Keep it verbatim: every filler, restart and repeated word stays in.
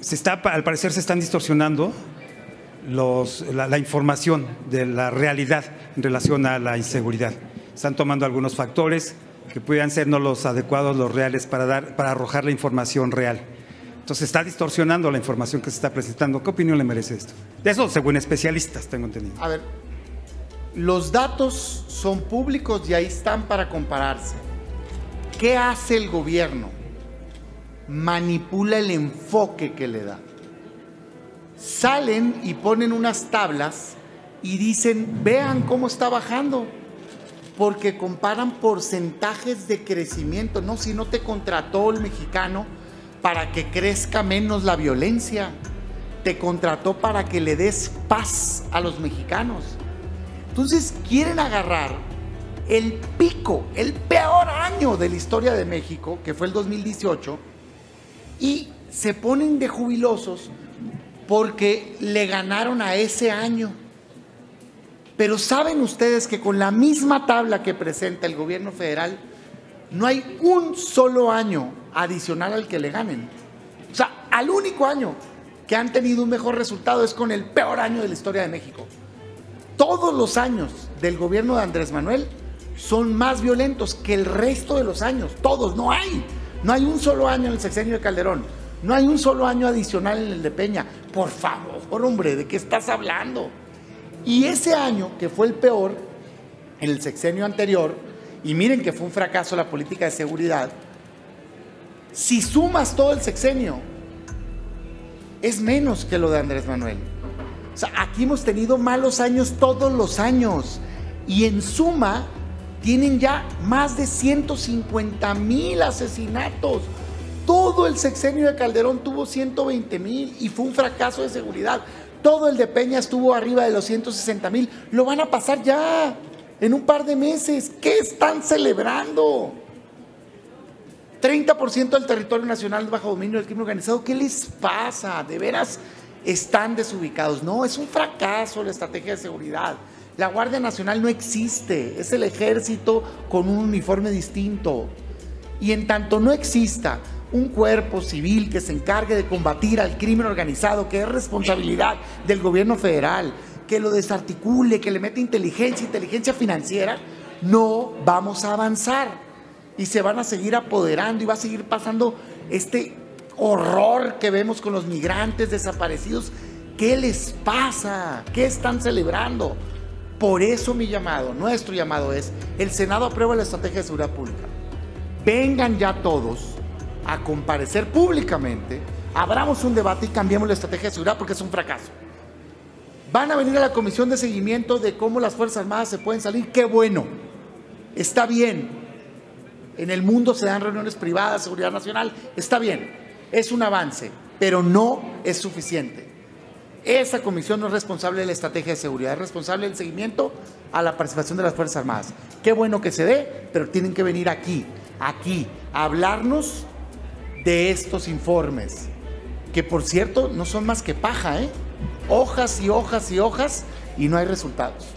se está, al parecer se están distorsionando los, la, la información de la realidad en relación a la inseguridad. Están tomando algunos factores que pudieran ser no los adecuados, los reales, para, dar, para arrojar la información real. Entonces está distorsionando la información que se está presentando. ¿Qué opinión le merece esto? De eso, según especialistas, tengo entendido. A ver, los datos son públicos y ahí están para compararse. ¿Qué hace el gobierno? Manipula el enfoque que le da. Salen y ponen unas tablas y dicen, vean cómo está bajando, porque comparan porcentajes de crecimiento. No, si no te contrató el mexicano para que crezca menos la violencia, te contrató para que le des paz a los mexicanos. Entonces quieren agarrar el pico, el peor año de la historia de México, que fue el dos mil dieciocho, y se ponen de jubilosos porque le ganaron a ese año. Pero ¿saben ustedes que con la misma tabla que presenta el gobierno federal, no hay un solo año adicional al que le ganen? O sea, al único año que han tenido un mejor resultado es con el peor año de la historia de México. Todos los años del gobierno de Andrés Manuel son más violentos que el resto de los años. Todos, no hay. No hay un solo año en el sexenio de Calderón. No hay un solo año adicional en el de Peña. Por favor, hombre, ¿de qué estás hablando? Y ese año, que fue el peor, en el sexenio anterior, y miren que fue un fracaso la política de seguridad, si sumas todo el sexenio, es menos que lo de Andrés Manuel. O sea, aquí hemos tenido malos años todos los años, y en suma tienen ya más de ciento cincuenta mil asesinatos. Todo el sexenio de Calderón tuvo ciento veinte mil y fue un fracaso de seguridad. Todo el de Peña estuvo arriba de los ciento sesenta mil. Lo van a pasar ya en un par de meses. ¿Qué están celebrando? treinta por ciento del territorio nacional bajo dominio del crimen organizado. ¿Qué les pasa? ¿De veras están desubicados? No, es un fracaso la estrategia de seguridad. La Guardia Nacional no existe. Es el ejército con un uniforme distinto. Y en tanto no exista un cuerpo civil que se encargue de combatir al crimen organizado, que es responsabilidad del gobierno federal, que lo desarticule, que le mete inteligencia, inteligencia financiera, no vamos a avanzar y se van a seguir apoderando y va a seguir pasando este horror que vemos con los migrantes desaparecidos. ¿Qué les pasa? ¿Qué están celebrando? Por eso mi llamado, nuestro llamado es, el Senado aprueba la estrategia de seguridad pública. Vengan ya todos a comparecer públicamente, abramos un debate y cambiemos la estrategia de seguridad porque es un fracaso. Van a venir a la comisión de seguimiento de cómo las Fuerzas Armadas se pueden salir. ¡Qué bueno! Está bien. En el mundo se dan reuniones privadas, seguridad nacional. Está bien. Es un avance, pero no es suficiente. Esa comisión no es responsable de la estrategia de seguridad, es responsable del seguimiento a la participación de las Fuerzas Armadas. Qué bueno que se dé, pero tienen que venir aquí, aquí, a hablarnos de estos informes, que por cierto no son más que paja, ¿eh? Hojas y hojas y hojas y no hay resultados.